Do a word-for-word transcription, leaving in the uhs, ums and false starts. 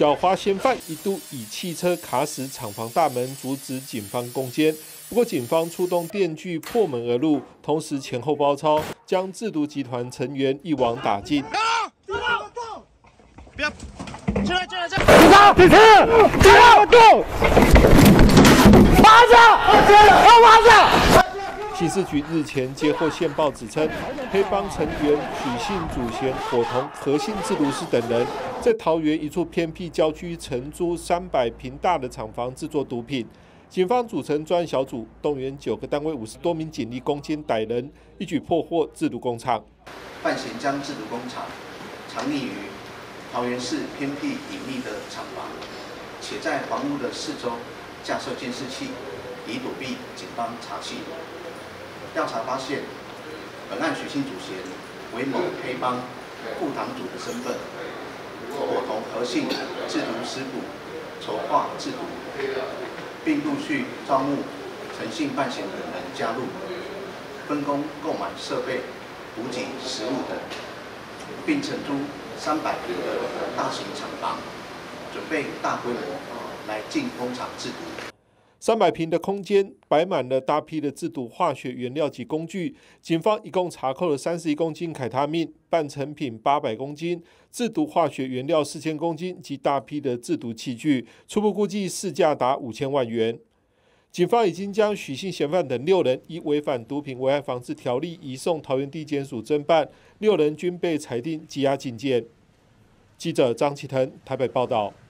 狡猾嫌犯一度以汽车卡死厂房大门，阻止警方攻坚。不过，警方出动电锯破门而入，同时前后包抄，将制毒集团成员一网打尽。 不要！进来，进来，进来！ 警察，警察，不要动！趴下！趴下！ 刑事局日前接获线报，指称黑帮成员许姓祖贤伙同何姓制毒师等人，在桃园一处偏僻郊区承租三百坪大的厂房制作毒品。警方组成专案小组，动员九个单位五十多名警力攻坚歹人，一举破获制毒工厂。 范闲将制毒工厂藏匿于桃园市偏僻隐秘的厂房，且在房屋的四周架设监视器，以躲避警方查缉。 调查发现，本案许姓祖贤为某黑帮副堂主的身份，伙同何姓制毒师傅筹划制毒，并陆续招募陈姓范闲等人加入，分工购买设备、补给、食物等，并承租三百平的大型厂房，准备大规模来进工厂制毒。 三百平的空间摆满了大批的制毒化学原料及工具，警方一共查扣了三十一公斤凯他命、半成品八百公斤、制毒化学原料四千公斤及大批的制毒器具，初步估计市价达五千万元。警方已经将许姓嫌犯等六人依违反毒品危害防治条例移送桃园地检署侦办，六人均被裁定羁押禁见。记者张启腾台北报道。